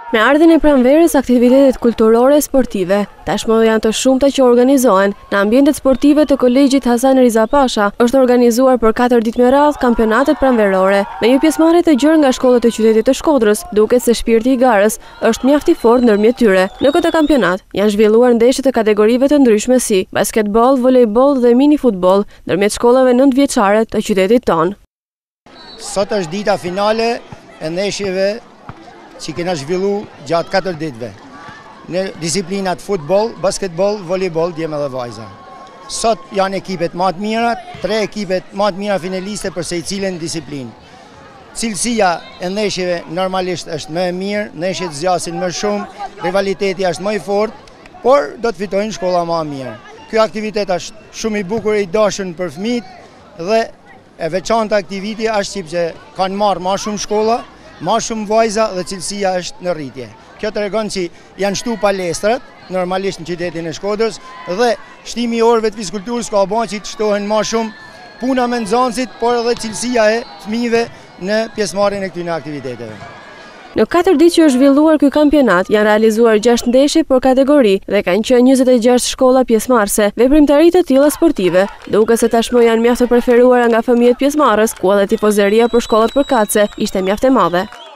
Me ardhin e pranverës aktivitetet kulturore e sportive, tashmë janë të shumta që organizohen në ambientet sportive të Kolegjit Hasan Riza Pasha. Është organizuar për 4 ditë me radhë Kampionatet Pranverore, me një pjesëmarrje të gjerë nga shkollat e qytetit të Shkodrës, duket se shpirti i garës është mjaft i fortë ndërmjet tyre. Në këtë kampionat janë zhvilluar ndeshje të kategorive të ndryshme si basketbol, volejbol dhe mini futboll ndërmjet shkollave 9 vjeçare të qytetit tonë. Sot është dita finale e ndeshjeve që kena zhvillu gjatë 4 ditëve në disiplinat futbol, basketbol, volejbol, djemë dhe vajza. Sot janë ekipet më të mira, 3 ekipet më të mira finaliste për secilën disiplinë. Cilësia e ndeshjeve normalisht është më e mirë, ndeshjet zgjasin më shumë, rivaliteti është më i fortë, por do të fitojnë shkolla më e mirë. Ky aktivitet është shumë i bukur e i dashur për fëmijët dhe e veçanta aktiviteti është që kanë marrë më shumë shkolla, ma shumë vajza dhe cilësia është në rritje. Kjo të regon që janë shtu palestrat, normalisht në qytetin e Shkodrës, dhe shtimi i orëve të fizkulturës ka bën që të shtohen ma shumë puna me nxënësit, por edhe cilësia e fëmijëve në pjesëmarrjen e këtyre aktiviteteve. Në 4 ditë që është zhvilluar ky kampionat, janë realizuar 6 ndeshje për kategori dhe kanë qenë 26 shkolla pjesëmarrëse. Veprimtari të tilla sportive, duke se tashmë janë mjaft të preferuara nga fëmijët pjesëmarrës, ku edhe tifozëria për shkollat përkatëse ishte mjaft e madhe.